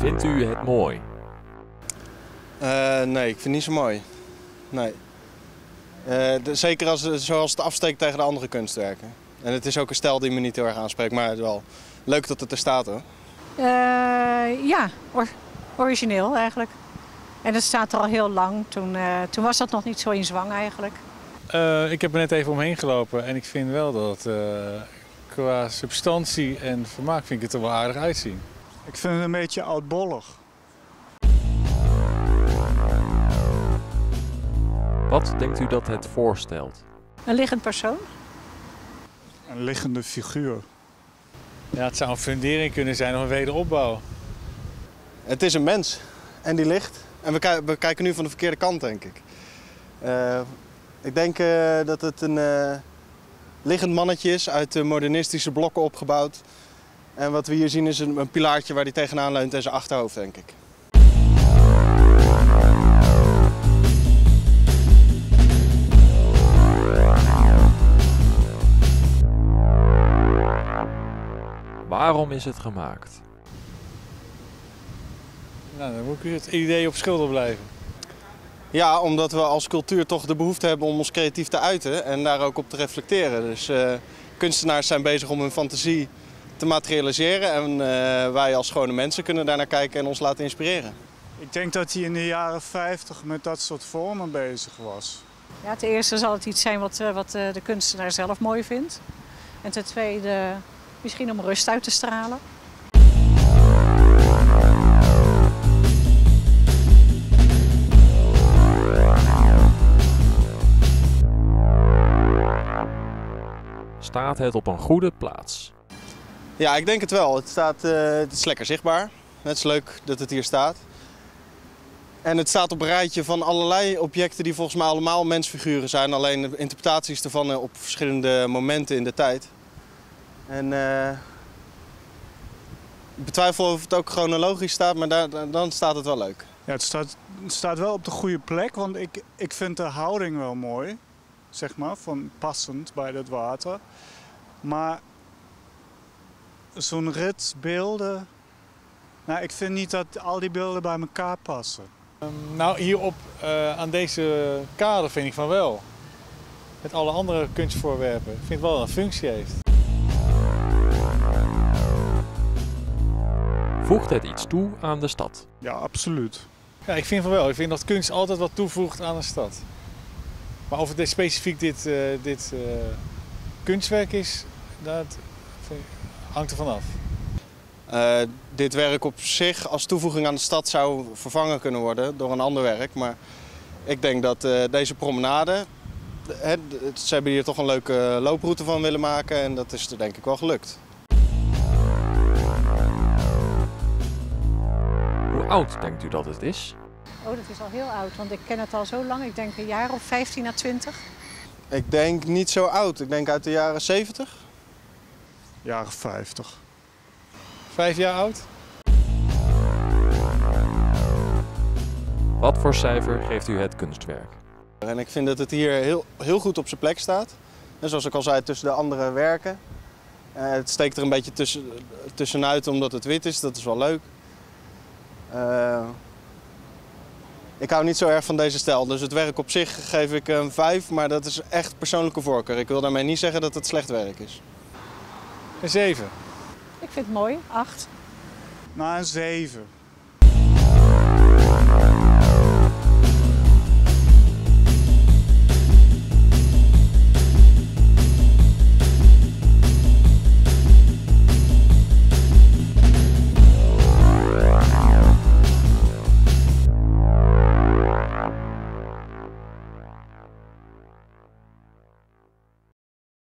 Vindt u het mooi? Nee, ik vind het niet zo mooi. Nee. Zeker zoals het afsteekt tegen de andere kunstwerken. En het is ook een stijl die me niet heel erg aanspreekt, maar het is wel leuk dat het er staat hoor. Ja, origineel eigenlijk. En het staat er al heel lang. Toen was dat nog niet zo in zwang eigenlijk. Ik heb er net even omheen gelopen en ik vind wel dat qua substantie en vermaak vind ik het er wel aardig uitzien. Ik vind het een beetje oudbollig. Wat denkt u dat het voorstelt? Een liggend persoon? Een liggende figuur. Ja, het zou een fundering kunnen zijn of een wederopbouw. Het is een mens en die ligt. En we kijken nu van de verkeerde kant, denk ik. Ik denk dat het een liggend mannetje is, uit modernistische blokken opgebouwd. En wat we hier zien is een pilaartje waar hij tegenaan leunt en zijn achterhoofd, denk ik. Waarom is het gemaakt? Nou, dan moet ik het idee op schuldig blijven. Ja, omdat we als cultuur toch de behoefte hebben om ons creatief te uiten en daar ook op te reflecteren. Dus kunstenaars zijn bezig om hun fantasie te materialiseren en wij als gewone mensen kunnen daar naar kijken en ons laten inspireren. Ik denk dat hij in de jaren 50 met dat soort vormen bezig was. Ja, ten eerste zal het iets zijn wat de kunstenaar zelf mooi vindt. En ten tweede misschien om rust uit te stralen. Staat het op een goede plaats? Ja, ik denk het wel. Het is lekker zichtbaar. Het is leuk dat het hier staat. En het staat op een rijtje van allerlei objecten die volgens mij allemaal mensfiguren zijn. Alleen de interpretaties ervan op verschillende momenten in de tijd. En ik betwijfel of het ook chronologisch staat, maar dan staat het wel leuk. Ja, het staat wel op de goede plek, want ik vind de houding wel mooi. Zeg maar, van passend bij dat water. Maar zo'n rits beelden, nou, ik vind niet dat al die beelden bij elkaar passen. Nou, hierop aan deze kade vind ik van wel. Met alle andere kunstvoorwerpen. Ik vind het wel een functie heeft. Voegt het iets toe aan de stad? Ja, absoluut. Ja, ik vind van wel. Ik vind dat kunst altijd wat toevoegt aan een stad. Maar of het specifiek dit kunstwerk is, dat hangt er vanaf. Dit werk op zich als toevoeging aan de stad zou vervangen kunnen worden door een ander werk. Maar ik denk dat deze promenade, ze hebben hier toch een leuke looproute van willen maken en dat is er denk ik wel gelukt. Hoe oud denkt u dat het is? Oh, dat is al heel oud, want ik ken het al zo lang. Ik denk een jaar of 15 à 20. Ik denk niet zo oud. Ik denk uit de jaren 70. Jaren 50. 5 jaar oud? Wat voor cijfer geeft u het kunstwerk? En ik vind dat het hier heel goed op zijn plek staat. En zoals ik al zei, tussen de andere werken. Het steekt er een beetje tussenuit omdat het wit is. Dat is wel leuk. Ik hou niet zo erg van deze stijl, dus het werk op zich geef ik een 5, maar dat is echt persoonlijke voorkeur. Ik wil daarmee niet zeggen dat het slecht werk is. Een 7. Ik vind het mooi, 8. Nou, een 7.